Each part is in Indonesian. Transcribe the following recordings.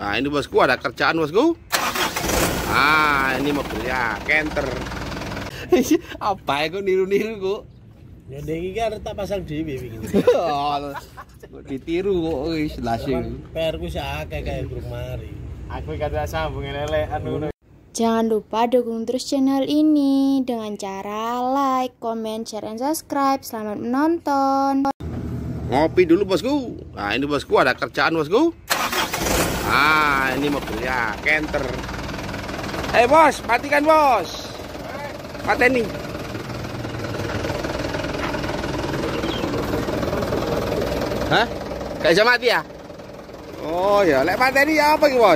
Nah ini bosku, ada kerjaan bosku. Nah ini mobilnya Canter. Apa ya kok niru-niru kok? Ya iki kan tak pasang dhewe iki. Ditiru kok wis lasing. PR ku sak akeh burung mari. Aku kada sambung lelekan ngono. Jangan lupa dukung terus channel ini dengan cara like, comment, share, and subscribe. Selamat menonton. Ngopi dulu bosku. Nah ini bosku, ada kerjaan bosku. Nah ini mobilnya Canter. Bos, matikan bos. Pateni. Hah? Gak bisa mati ya? Oh ya, lek mateni ya apa iki bos?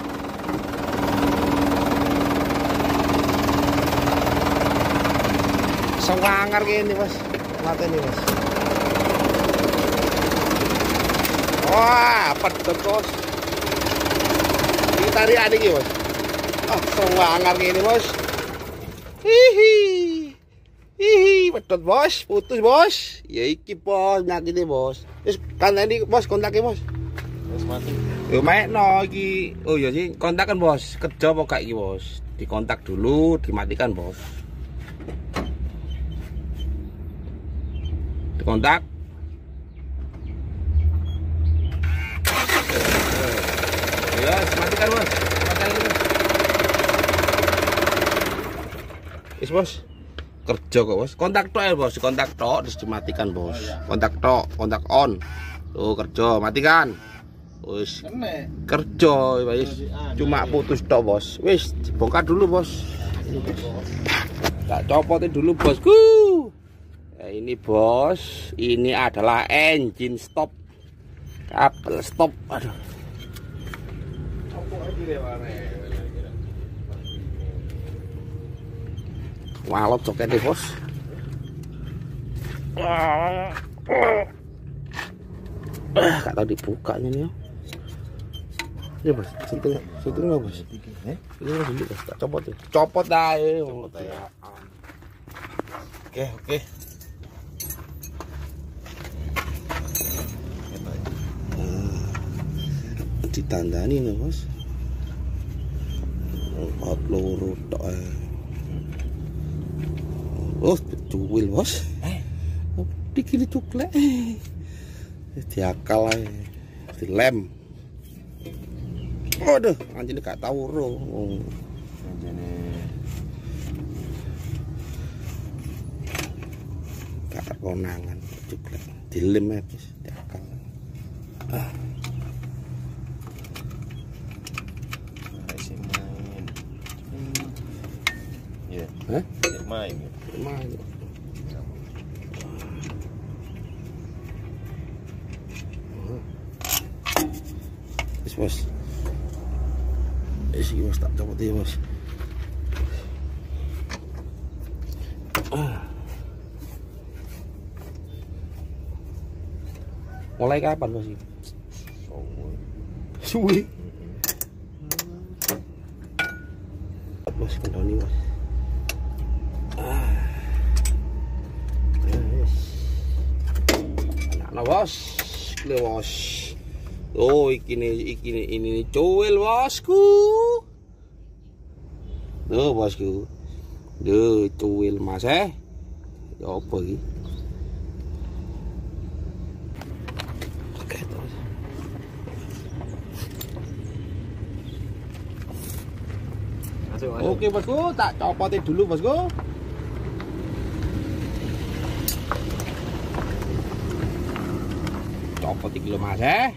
Sewangar gini bos, mateni bos. Wah, pedot bos. Ditarikan iki bos. Sewangar gini bos. Hihi, pedot bos, putus bos. Ya iki bos, nyakiti bos. Wis kandhani bos, kontake bos. Wis mati. Yo maekno iki. Oh ya sih, kontakan bos. Kerja apa gak iki bos? Dikontak dulu, dimatikan bos. Dikontak. Ya, matikan bos. Matikan bos. Is bos. Kerja kok bos. Kontak tok ya bos, kontak tok terus dimatikan bos. Kontak tok, kontak on. Tuh kerja, matikan. Wis kerja wis cuma putus tok bos. Wis dibongkar dulu bos. Tak copotin dulu bosku. Ya, ini bos, ini adalah engine stop. Kabel stop. Aduh. Walot coketnya bos. Gak tau dibukanya nih ya. Ini bos, sentuh nggak bos? Ini nggak sentuh bos, tak copot ya. Copot dah ya. Oke. Ditandani nih bos. Out loro tok. Oh, cuwil bos. Dikini cuklek. Diakal ae. Dilem. Waduh, anjene gak tau ro. Anjene gak konangan cuklek. Dilem ae wis diakal. masih main. Ya. Hah? Main. Main. Bos. Isi bos tak copot ya bos. Mulai kapan bos? Suwi. Bos kendoni bos. Anak bos, le bos. Oh, ini cuwil bosku. Duh bosku. Duh cuwil mas ya apa iki? Oke bosku, tak copotin dulu bosku. Copot iki lho mas ya.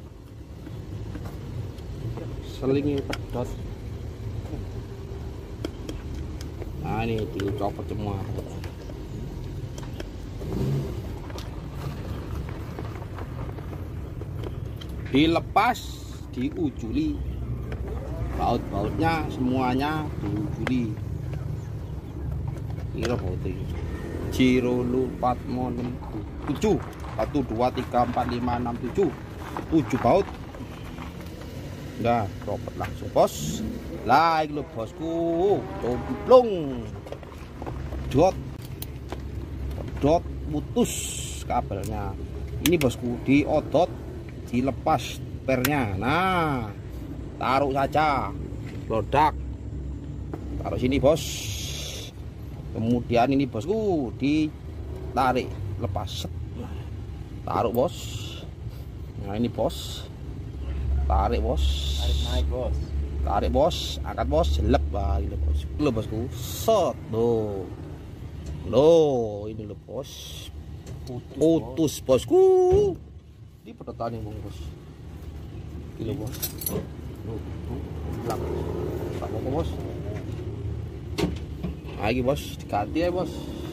Selingi pedot. Nah ini dicopot semua. Dilepas, diujuli. Baut-bautnya semuanya diujuli. Kira bautnya. Cirolu Patmo 7. 1 2 3 4 5 6 7. 7 baut. Udah copot langsung bos. Like lo bosku. Cemplung. Dot putus kabelnya. Ini bosku diodot, dilepas pernya. Nah taruh saja, lodak, taruh sini bos. Kemudian ini bosku ditarik, lepas, taruh bos. Nah ini bos, tarik bos, naik bos, tarik bos, angkat bos, jelek ini bos, lo bosku, set, lo ini lo bos, putus bosku, di pedotan yang bos, ini bos, belakang bos, lagi bos, diganti ya bos,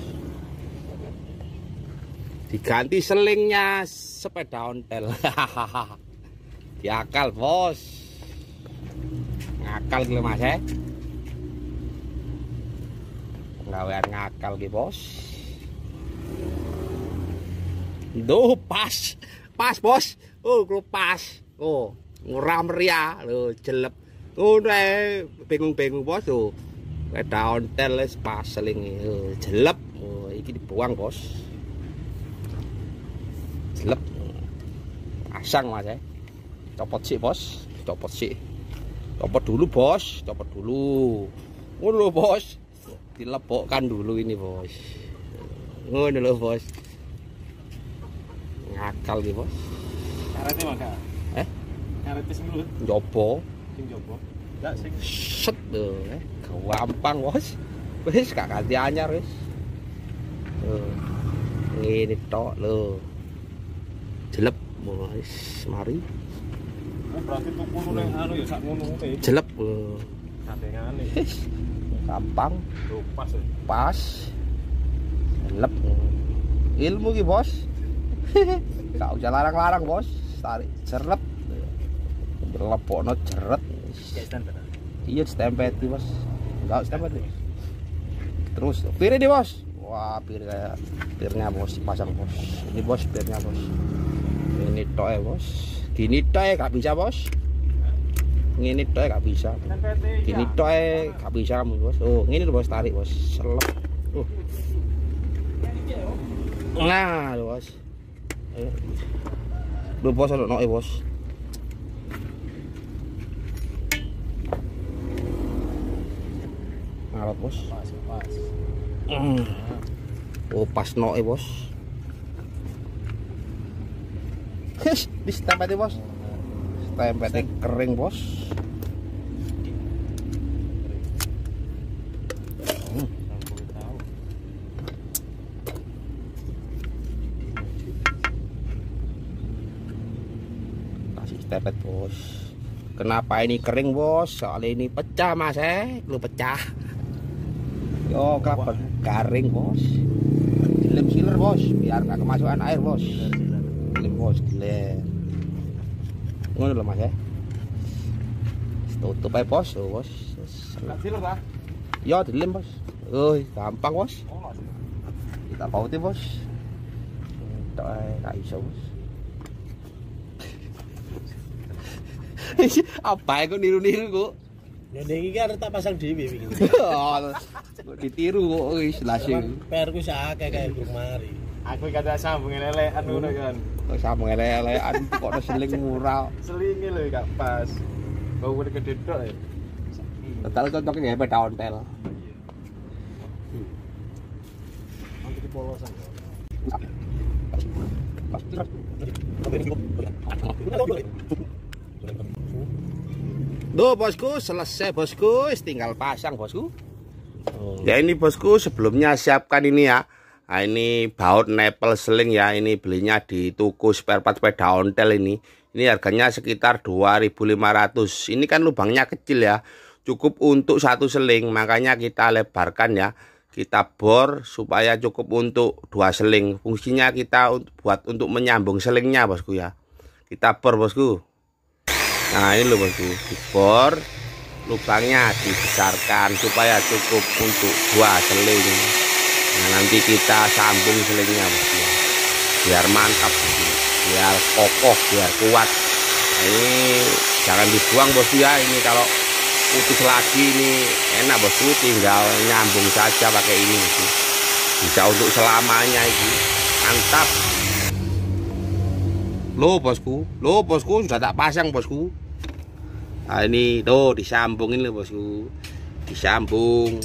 diganti selingnya sepeda ontel. Diakal bos, ngakal gitu mas gawean ngakal gitu bos. Duh pas bos, pas, murah meriah, jelek, bingung bos tuh, sepeda ontel pas seling, jelek, ini dibuang bos, jelek, pasang mas copot sih bos, copot dulu bos, ngono bos, dilepokkan dulu ini bos, ngono loh bos, ngakal gitu bos. Karetnya maka? Karetnya semlut? Jopo, Enggak sih. set tuh, gampang bos, wes gak ganti anyar wes, ini tok lo, jelek bos, mari. Berarti tuku nang anu ya sak ngono kuwi. Jelek. Kadengane. Gampang. Tuh pas. Pas. Jelek. Ilmu ki, Bos. Gak usah larang-larang, Bos. Tarik jeret. Berlepokno jeret. Iya, stempeti, Bos. Enggak stempeti. Terus pirnya nih, Bos. Wah, pirnya Bos pasang, Bos. Ini Bos pirnya, Bos. Ini tok ya, Bos. Gini tok gak bisa bos, ini tok gak bisa, gini tok gak bisa kamu bos. Ini loh bos, tarik bos, selep. Nah bos, lu bos ada nok bos. Alat bos, pas nok bos. Di stempetnya bos, stempetnya kering bos. Kasih stempet bos. Kenapa ini kering bos? Soalnya ini pecah mas lu pecah. Yo kenapa garing bos? Dilem sealer bos, biar gak kemasukan air bos. Bos dilem ngono lho mas tutup aja bos. Bos Sealer ta? ya dilem bos, gampang bos, kita pauti bos, gak iso bos. Apa ya kok niru-niru kok ya ini kan tak pasang dhewe iki ditiru kok wis langsung PR ku sak kayak burung mari. Aku kata sambung lelekan ngono kan. Kok sambung lelekan kok seling murah. Selinge lho gak pas. Bau gede tok ya. Total cocoknya ya sepeda ontel. Nanti dipolosan. Duh bosku, selesai bosku, tinggal pasang bosku. Ya ini bosku, sebelumnya siapkan ini ya. Nah, ini baut nepel seling ya, ini belinya di toko spare part sepeda ontel ini. Ini harganya sekitar 2.500. Ini kan lubangnya kecil ya, cukup untuk satu seling, makanya kita lebarkan ya. Kita bor supaya cukup untuk 2 seling. Fungsinya kita buat untuk menyambung selingnya bosku ya. Kita bor bosku. Nah ini loh bosku, dibor, lubangnya dibesarkan supaya cukup untuk 2 seling. Nah, nanti kita sambung selingnya bosku, biar mantap bosku, biar kokoh, biar kuat. Nah, ini jangan dibuang bosku ya. Ini kalau putus lagi ini enak bosku, tinggal nyambung saja pakai ini bosku. Bisa untuk selamanya ini, mantap. Lo bosku sudah tak pasang bosku. Nah, ini tuh disambungin loh bosku, disambung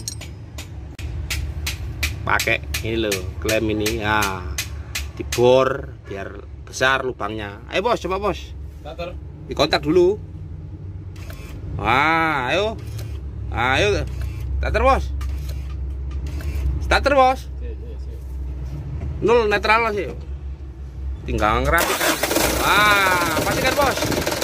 pakai ini loh klem ini. Nah, dibor biar besar lubangnya. Ayo bos, coba bos, Starter. dikontak dulu. Wah, ayo, ayo, starter bos, starter bos. Nol netral sih, tinggal ngerapikan. Wah, pastikan bos.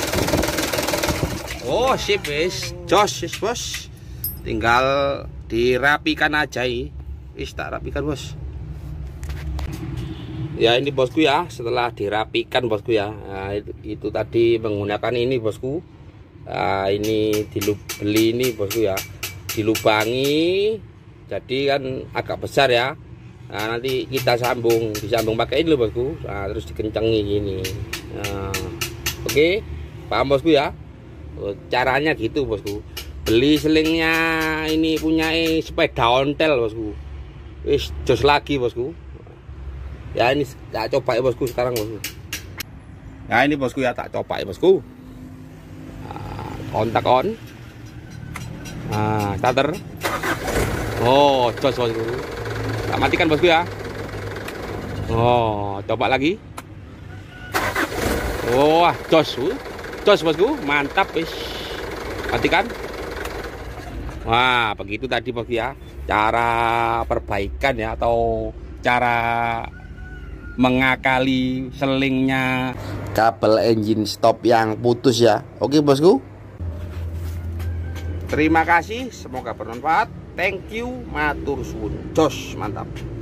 Oh sip wis, jos wis bos, tinggal dirapikan aja ini. Wis tak rapikan bos. Ya ini bosku ya, setelah dirapikan bosku ya. Nah, itu tadi menggunakan ini bosku. Nah, ini beli ini bosku ya, dilubangi, jadi kan agak besar ya. Nah, nanti kita disambung pakai ini loh bosku. Nah, terus dikencengin gini. Nah, oke, paham bosku ya. Caranya gitu bosku. Beli selingnya ini punya sepeda ontel bosku. Wis jos lagi bosku. Ya ini tak coba ya bosku sekarang bosku. Nah ini bosku ya, tak coba ya bosku. Nah, kontak on. Nah, starter. Oh, jos bosku. Tak matikan bosku ya. Oh, coba lagi. Wah, jos. Jos bosku, mantap wis. Matikan. Wah, begitu tadi bosku ya. Cara perbaikan ya, atau cara mengakali selingnya kabel engine stop yang putus ya. Oke bosku. Terima kasih, semoga bermanfaat. Thank you, matur suwun. Jos, mantap.